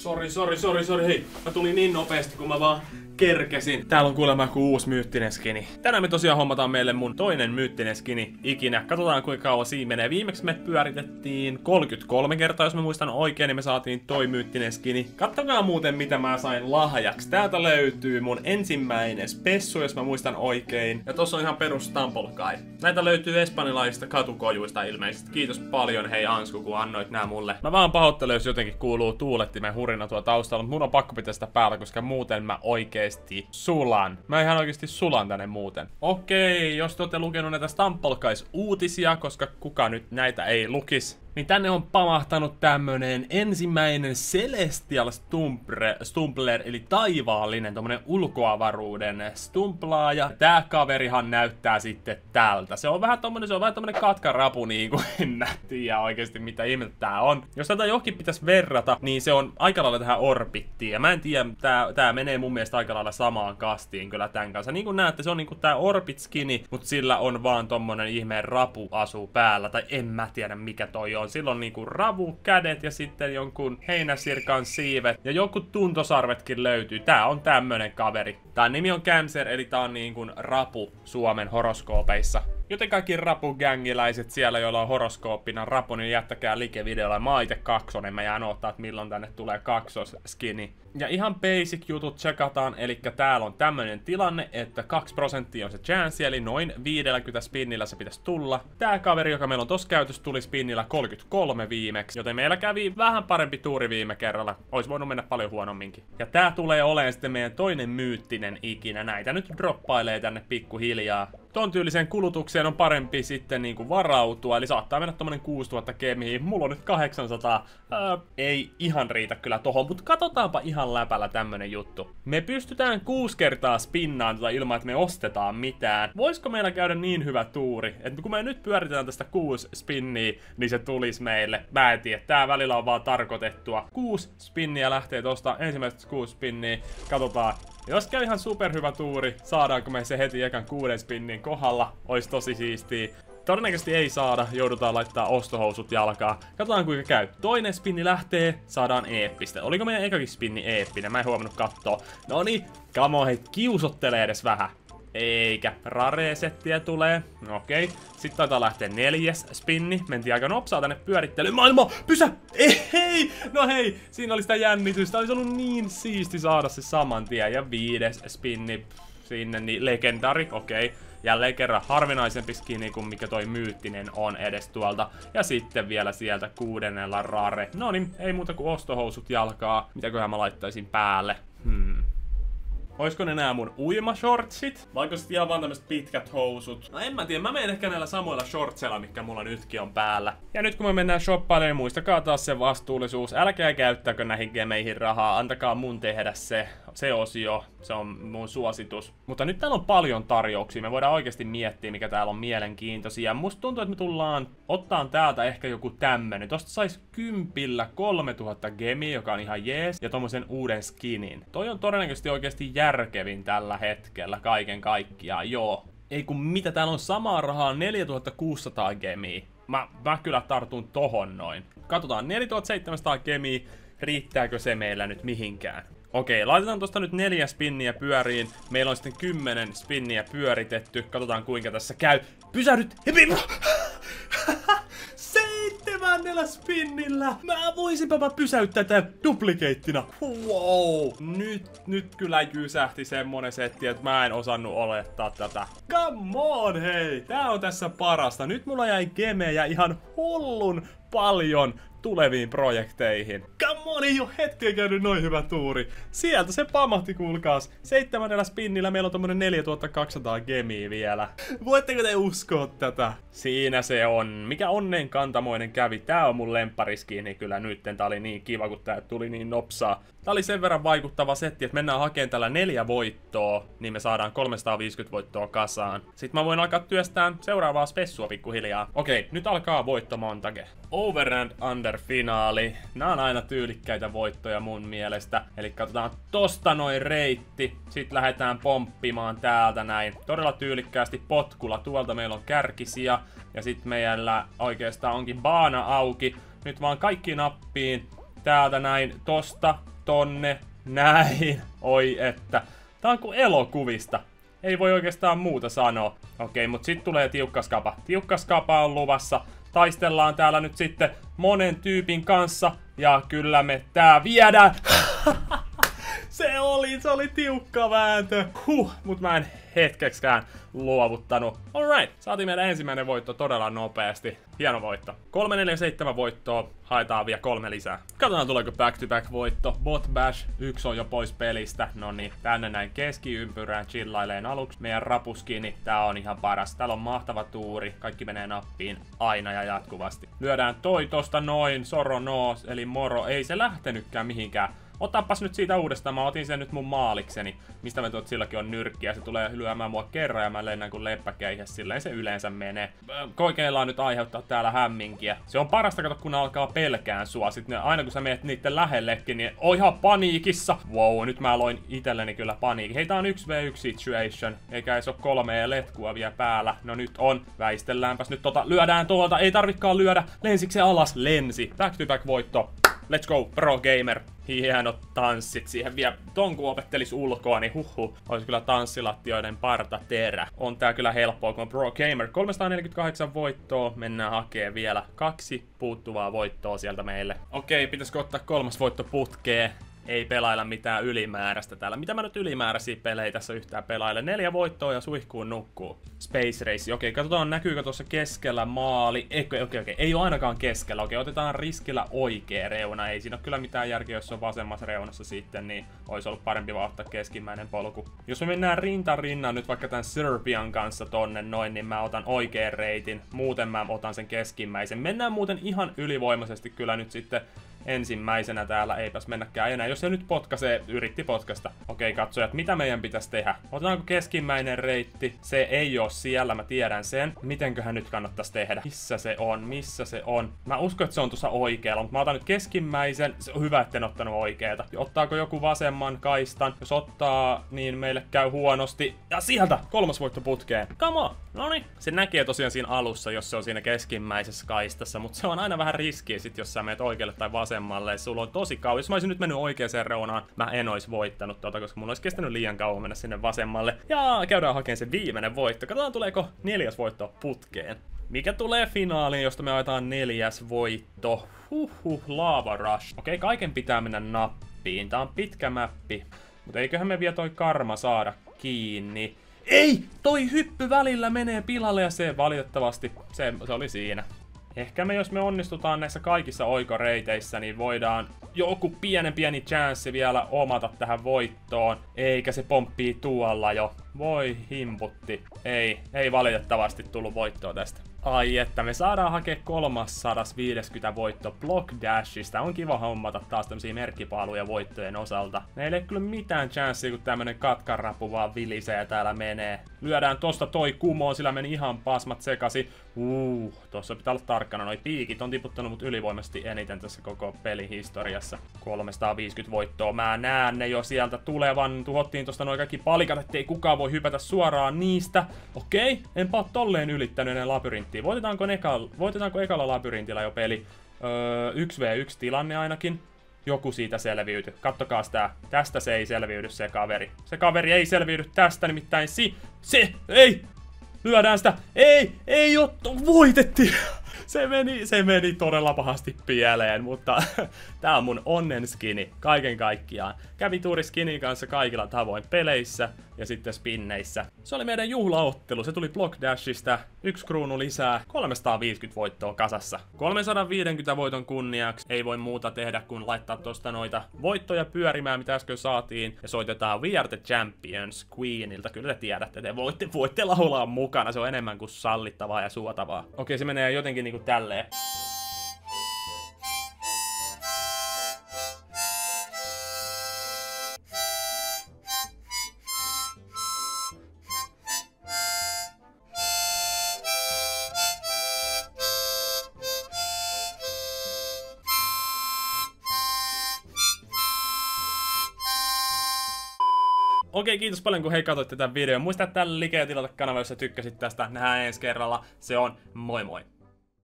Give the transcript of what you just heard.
Sori, hei. Mä tulin niin nopeasti, kun mä vaan kerkesin. Täällä on kuulemma joku uusi myyttinen skini. Tänään me tosiaan hommataan meille mun toinen myyttinen skini ikinä. Katsotaan kuinka kauan siinä menee. Viimeksi me pyöritettiin 33 kertaa, jos mä muistan oikein, niin me saatiin toi myyttinen skini. Kattokaa muuten mitä mä sain lahjaksi. Täältä löytyy mun ensimmäinen spessu, jos mä muistan oikein. Ja tossa on ihan perus Stumble. Näitä löytyy espanjalaisista katukojuista ilmeisesti. Kiitos paljon hei Ansku, kun annoit nää mulle. Mä vaan pahoittelen, jos jotenkin kuuluu tuulettimen hurina tuo taustalla, mutta mun on pakko pitää sitä päällä, koska muuten mä oikeesti sulan. Mä ihan oikeesti sulan tänne muuten. Okei, jos te ootte lukenut näitä Stumble-uutisia, koska kuka nyt näitä ei lukis, niin tänne on pamahtanut tämmönen ensimmäinen Celestial Stumbler, eli taivaallinen tommonen ulkoavaruuden stumplaaja. Tää kaverihan näyttää sitten tältä. Se on vähän tommonen katkarapu niinku, en mä tiedä oikeesti mitä ihmettä tää on. Jos tätä johonkin pitäisi verrata, niin se on aika lailla tähän Orbittiin. Ja mä en tiedä, tää menee mun mielestä aika lailla samaan kastiin kyllä tän kanssa. Niin kuin näette, se on niinku tää Orbit-skini, mut sillä on vaan tommonen ihmeen rapuasu päällä. Tai en mä tiedä mikä toi on. Silloin niinku ravukädet ja sitten jonkun heinäsirkan siivet ja joku tuntosarvetkin löytyy. Tää on tämmönen kaveri. Tää nimi on Cancer, eli tää on niinku rapu Suomen horoskoopeissa. Joten kaikki rapugängiläiset siellä, joilla on horoskooppina rapu, niin jättäkää like-videolla. Mä oon ite kaksonen, mä jään odottaa, että milloin tänne tulee kaksoskini. Ja ihan basic jutut tsekataan, eli täällä on tämmönen tilanne, että 2% on se chance, eli noin 50 spinnillä se pitäisi tulla. Tää kaveri, joka meillä on tossa käytössä, tuli spinnillä 33 viimeksi, joten meillä kävi vähän parempi tuuri viime kerralla. Ois voinut mennä paljon huonomminkin. Ja tää tulee olemaan sitten meidän toinen myyttinen ikinä. Näitä nyt droppailee tänne pikkuhiljaa. Ton tyylisen kulutukseen on parempi sitten niinku varautua, eli saattaa mennä tommonen 6000 gemiin. Mulla on nyt 800. Ei ihan riitä kyllä tohon, mutta katsotaanpa ihan läpällä tämmönen juttu. Me pystytään 6 kertaa spinnaan tätä ilman, että me ostetaan mitään. Voisiko meillä käydä niin hyvä tuuri, että kun me nyt pyöritetään tästä 6 spinniä, niin se tulisi meille. Mä en tiedä, tää välillä on vaan tarkoitettua. 6 spinniä lähtee tosta, ensimmäisestä 6 spinniä. Katsotaan. Jos käy ihan superhyvä tuuri, saadaanko me se heti ekan 6 spinnin kohdalla, ois tosi siistiä. Todennäköisesti ei saada, joudutaan laittaa ostohousut jalkaa. Katsotaan kuinka käy. Toinen spinni lähtee, saadaan eeppistä. Oliko meidän ekakin spinni eeppinen? Mä en huomannut kattoo. Noniin, come on, hei, kiusottelee edes vähän. Eikä, rare-settiä tulee. Okei. Sitten taitaa lähteä 4. spinni. Mentiin aika nopsaa tänne pyörittelyyn. Maailma! Pysä! Hei! No hei! Siinä oli sitä jännitystä. Olisi ollut niin siisti saada se saman tien. Ja 5. spinni sinne, niin legendari. Okei. Jälleen kerran harvinaisempi skini kuin mikä toi myyttinen on edes tuolta. Ja sitten vielä sieltä 6. rare. No niin, ei muuta kuin ostohousut jalkaa. Mitäköhän mä laittaisin päälle? Oisko ne nää mun uimashortsit? Vaikka sit ihan vaan tämmöset pitkät housut? No en mä tiedä, mä menen ehkä näillä samoilla shortseilla, mitkä mulla nytkin on päällä. Ja nyt kun me mennään shoppailemaan, muistakaa taas se vastuullisuus. Älkää käyttäkö näihin gemeihin rahaa, antakaa mun tehdä se osio. Se on mun suositus. Mutta nyt täällä on paljon tarjouksia, me voidaan oikeasti miettiä mikä täällä on mielenkiintoisia. Musta tuntuu, että me tullaan ottaan täältä ehkä joku tämmönen. Tosta sais 10 3000 gemiä, joka on ihan jees. Ja tommosen uuden skinin. Toi on todennäköisesti oikeasti järkevin tällä hetkellä kaiken kaikkiaan, joo. Ei kun mitä, täällä on samaa rahaa 4600 gemiä. Mä kyllä tartun tohon noin. Katsotaan, 4700 gemiä, riittääkö se meillä nyt mihinkään? Okei, laitetaan tosta nyt 4 spinniä pyöriin. Meillä on sitten 10 spinniä pyöritetty. Katsotaan kuinka tässä käy. Pysähdyt! 7 spinnillä! Mä voisinpä pysäyttää tän duplikeittina. Wow! Nyt kyllä jysähti semmonen setti, että mä en osannut olettaa tätä. Come on, hei! Tää on tässä parasta. Nyt mulla jäi gemejä ihan hullun paljon tuleviin projekteihin. Come on, ei oo hetkeä käynyt noin hyvä tuuri. Sieltä se pamahti, kuulkaas. 7 spinnillä meillä on tommonen 4200 gemiä vielä. Voitteko te uskoa tätä? Siinä se on. Mikä onnen kantamoinen kävi. Tää on mun lemppariskini kyllä nytten. Tää oli niin kiva, kun tää tuli niin nopsaa. Tää oli sen verran vaikuttava setti, että mennään hakemaan tällä 4 voittoa, niin me saadaan 350 voittoa kasaan. Sitten mä voin alkaa työstään seuraavaa spessua pikkuhiljaa. Okei, nyt alkaa voittomontage. Over and under finaali. Nää on aina tyylikkäitä voittoja mun mielestä. Eli katsotaan tosta noin reitti. Sitten lähdetään pomppimaan täältä näin. Todella tyylikkäästi potkulla. Tuolta meillä on kärkisiä. Ja sitten meillä oikeastaan onkin baana auki. Nyt vaan kaikki nappiin. Täältä näin tosta. tonne. Näin. Oi että. Tää on kuin elokuvista. Ei voi oikeastaan muuta sanoa. Okei, mut sit tulee tiukkaskapa. Tiukkaskapa on luvassa. Taistellaan täällä nyt sitten monen tyypin kanssa. Ja kyllä me tää viedään. Se oli tiukka vääntö. Mut mä en hetkekskään luovuttanut. Alright, saatiin meidän ensimmäinen voitto todella nopeasti. Hieno voitto. 347 voittoa, haetaan vielä 3 lisää. Katsotaan tuleeko back-to-back voitto. Bot Bash, 1 on jo pois pelistä. Noniin, tänne näin keskiympyrään chillaileen aluksi. Meidän rapuskini, tää on ihan paras. Täällä on mahtava tuuri, kaikki menee nappiin aina ja jatkuvasti. Lyödään toi tosta noin, soro noos, eli moro. Ei se lähtenytkään mihinkään. Otapas nyt siitä uudestaan, mä otin sen nyt mun maalikseni, mistä mä tuot silläkin on nyrkkiä. Se tulee lyömään mua kerran ja mä lennän kuin leppäkeihä, silleen se yleensä menee. Koikeillaan nyt aiheuttaa täällä hämminkiä. Se on parasta, kato kun alkaa pelkään sua. Sitten aina kun sä meet niitten lähellekin, niin on ihan paniikissa. Wow, nyt mä loin itselleni kyllä paniikin. Hei, tää on 1v1 situation, eikä edes oo 3 letkua vielä päällä. No nyt on, väistelläänpäs nyt lyödään tuolta, ei tarvikaan lyödä. Lensiksi se alas, lensi. Back to back voitto. Let's go, pro gamer. Hienot tanssit siihen vielä. Ton kun opettelis ulkoa, niin olisi kyllä tanssilattioiden partaterä. On tää kyllä helppoa, kun on pro gamer. 348 voittoa. Mennään hakee vielä 2 puuttuvaa voittoa sieltä meille. Okei, pitäisikö ottaa 3. voitto putkeen? Ei pelailla mitään ylimääräistä täällä. Mitä mä nyt ylimääräisiä pelejä tässä yhtään pelailen? 4 voittoa ja suihkuun nukkuu. Space Race. Okei, katsotaan näkyykö tuossa keskellä maali. Okei. Ei ole ainakaan keskellä. Okei, otetaan riskillä oikea reuna. Ei siinä ole kyllä mitään järkeä, jos se on vasemmassa reunassa sitten, niin olisi ollut parempi vaan ottaa keskimmäinen polku. Jos me mennään rinta rinnan nyt vaikka tämän Serbian kanssa tonne noin, niin mä otan oikean reitin. Muuten mä otan sen keskimmäisen. Mennään muuten ihan ylivoimaisesti kyllä nyt sitten ensimmäisenä täällä, eipäs mennäkään enää. Jos se nyt yritti potkasta. Okei, katsojat, mitä meidän pitäisi tehdä? Otetaanko keskimmäinen reitti? Se ei oo siellä, mä tiedän sen. Mitenköhän nyt kannattaisi tehdä? Missä se on? Mä uskon, että se on tuossa oikealla, mutta mä otan nyt keskimmäisen. Se on hyvä, etten ottanut oikeeta. Ottaako joku vasemman kaistan? Jos ottaa, niin meille käy huonosti. Ja sieltä! 3. voitto putkeen. Come on! Noniin. Se näkee tosiaan siinä alussa, jos se on siinä keskimmäisessä kaistassa, mutta se on aina vähän riskiä sit, jos sä meet oikealle tai vasemmalle. Sulla on tosi kauan. Jos mä olisin nyt mennyt oikeaan reunaan, mä en ois voittanut koska mun olisi kestänyt liian kauan mennä sinne vasemmalle. Ja käydään hakemaan se viimeinen voitto. Katsotaan tuleeko 4. voitto putkeen. Mikä tulee finaaliin, josta me ajetaan 4. voitto? Lava Rush. Okei, kaiken pitää mennä nappiin. Tää on pitkä mäppi. Mutta eiköhän me vielä toi karma saada kiinni. Ei! Toi hyppy välillä menee pilalle ja se valitettavasti, se oli siinä. Ehkä jos me onnistutaan näissä kaikissa oikoreiteissä, niin voidaan joku pieni chanssi vielä omata tähän voittoon. Eikä se pomppii tuolla jo. Voi himputti. Ei valitettavasti tullut voittoa tästä. Ai että, me saadaan hakea 350 voitto Block Dashista. On kiva hommata taas tämmösiä merkkipaaluja voittojen osalta. Meillä ei kyllä mitään chanssia, kun tämmönen katkarapu vaan vilisee ja täällä menee. Lyödään tosta toi kumoon, sillä meni ihan pasmat sekasi. Tossa pitää olla tarkkana. Noi piikit on tiputtanut mut ylivoimaisesti eniten tässä koko pelihistoriassa. 350 voittoa. Mä näen ne jo sieltä tulevan. Tuhottiin tosta noin kaikki palikat, ettei kukaan voi hypätä suoraan niistä. Okei, enpä oo tolleen ylittänyt ennen labyrinttiä. Voitetaanko ekalla labyrintillä jo peli? 1v1 tilanne ainakin. Joku siitä selviyty. Kattokaas tää. Tästä se ei selviydy se kaveri. Se kaveri ei selviydy tästä, nimittäin ei! Lyödään sitä. Ei voitettiin. Se meni todella pahasti pieleen, mutta tää on mun onnen skini kaiken kaikkiaan. Kävi tuuri skinin kanssa kaikilla tavoin peleissä ja sitten spinneissä. Se oli meidän juhlaottelu, se tuli Block Dashista, 1 kruunu lisää, 350 voittoa kasassa. 350 voiton kunniaksi ei voi muuta tehdä kuin laittaa tosta noita voittoja pyörimään, mitä äsken saatiin. Ja soitetaan We Are The Champions Queenilta, kyllä te tiedätte, te voitte laulaa mukana, se on enemmän kuin sallittavaa ja suotavaa. Okei, se menee jotenkin niinku tälleen. Okei, kiitos paljon kun katsoitte tämän videon. Muista, että tällä like ja tilata kanava, jos sä tykkäsit tästä. Nähdään ensi kerralla. Se on moi moi!